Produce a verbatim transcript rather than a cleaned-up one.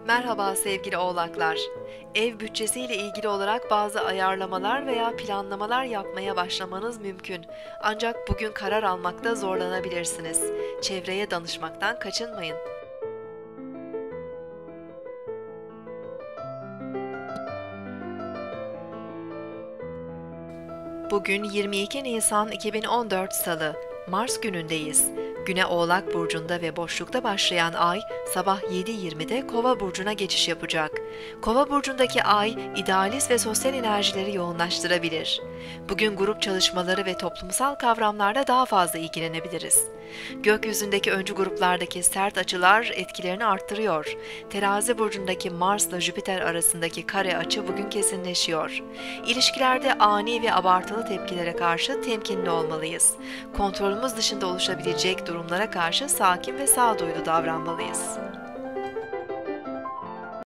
Merhaba sevgili oğlaklar. Ev bütçesiyle ilgili olarak bazı ayarlamalar veya planlamalar yapmaya başlamanız mümkün. Ancak bugün karar almakta zorlanabilirsiniz. Çevreye danışmaktan kaçınmayın. Bugün yirmi iki Nisan iki bin on dört Salı, Mars günündeyiz. Güne Oğlak Burcu'nda ve boşlukta başlayan ay sabah yedi yirmide Kova Burcu'na geçiş yapacak. Kova Burcu'ndaki ay idealist ve sosyal enerjileri yoğunlaştırabilir. Bugün grup çalışmaları ve toplumsal kavramlarla daha fazla ilgilenebiliriz. Gökyüzündeki öncü gruplardaki sert açılar etkilerini arttırıyor. Terazi Burcu'ndaki Mars'la Jüpiter arasındaki kare açı bugün kesinleşiyor. İlişkilerde ani ve abartılı tepkilere karşı temkinli olmalıyız. Kontrolümüz dışında oluşabilecek durumlara karşı sakin ve sağduyulu davranmalıyız.